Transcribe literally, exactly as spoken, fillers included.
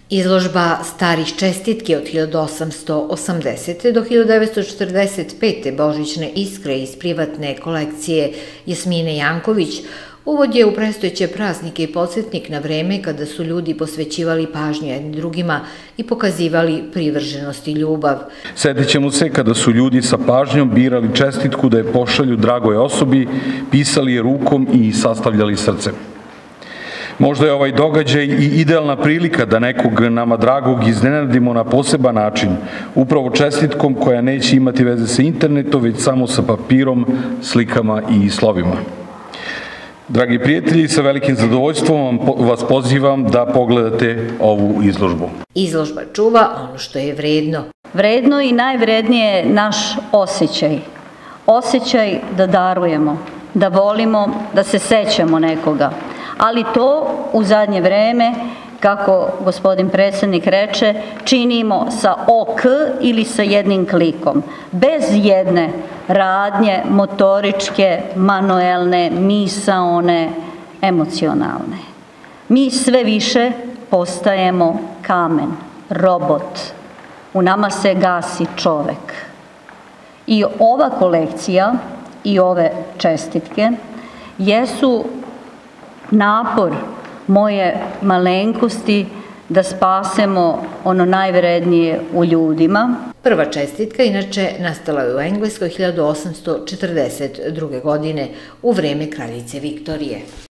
Izložba starih čestitki od hiljadu osamsto osamdesete. do hiljadu devetsto četrdeset pete. Božićne iskre iz privatne kolekcije Jasmine Janković uvod je u prestojeće praznike i podsjetnik na vreme kada su ljudi posvećivali pažnju jedni drugima i pokazivali privrženost i ljubav. Sjetit ćemo se kada su ljudi sa pažnjom birali čestitku da je pošalju dragoj osobi, pisali je rukom i sastavljali srce. Možda je ovaj događaj i idealna prilika da nekog nama dragog iznenadimo na poseban način, upravo čestitkom koja neće imati veze sa internetom, već samo sa papirom, slikama i slovima. Dragi prijatelji, sa velikim zadovoljstvom vas pozivam da pogledate ovu izložbu. Izložba čuva ono što je vredno. Vredno i najvrednije je naš osjećaj. Osjećaj da darujemo, da volimo, da se sećamo nekoga. Ali to u zadnje vreme, kako gospodin predsjednik reče, činimo sa ok ili sa jednim klikom. Bez jedne radnje, motoričke, manuelne, misaone, emocionalne. Mi sve više postajemo kamen, robot. U nama se gasi čovek. I ova kolekcija i ove čestitke jesu napor moje malenkosti da spasemo ono najvrednije u ljudima. Prva čestitka inače nastala je u Engleskoj hiljadu osamsto četrdeset druge. godine u vreme kraljice Viktorije.